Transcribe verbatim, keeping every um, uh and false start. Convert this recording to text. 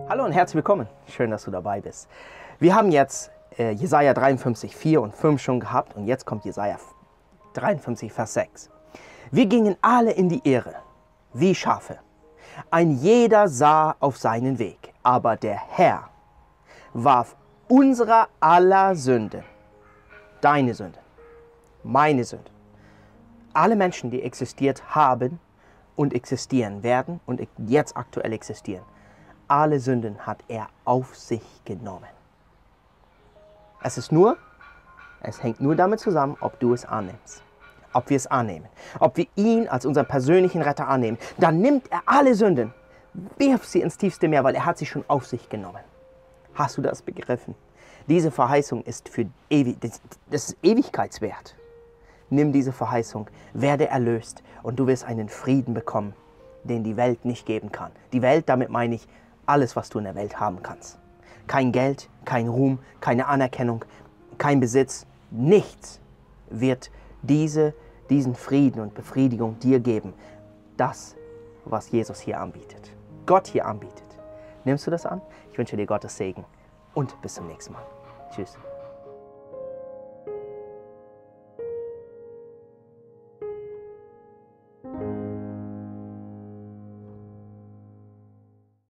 Hallo und herzlich willkommen. Schön, dass du dabei bist. Wir haben jetzt äh, Jesaja dreiundfünfzig, vier und fünf schon gehabt und jetzt kommt Jesaja dreiundfünfzig, Vers sechs. Wir gingen alle in die Irre, wie Schafe. Ein jeder sah auf seinen Weg, aber der Herr warf unserer aller Sünden, deine Sünde, meine Sünde, alle Menschen, die existiert haben und existieren werden und jetzt aktuell existieren, alle Sünden hat er auf sich genommen. Es ist nur, es hängt nur damit zusammen, ob du es annimmst. Ob wir es annehmen. Ob wir ihn als unseren persönlichen Retter annehmen. Dann nimmt er alle Sünden, wirft sie ins tiefste Meer, weil er hat sie schon auf sich genommen. Hast du das begriffen? Diese Verheißung ist für ewig, das, das ist Ewigkeitswert. Nimm diese Verheißung, werde erlöst und du wirst einen Frieden bekommen, den die Welt nicht geben kann. Die Welt, damit meine ich alles, was du in der Welt haben kannst. Kein Geld, kein Ruhm, keine Anerkennung, kein Besitz, nichts wird diese, diesen Frieden und Befriedigung dir geben. Das, was Jesus hier anbietet, Gott hier anbietet. Nimmst du das an? Ich wünsche dir Gottes Segen und bis zum nächsten Mal. Tschüss.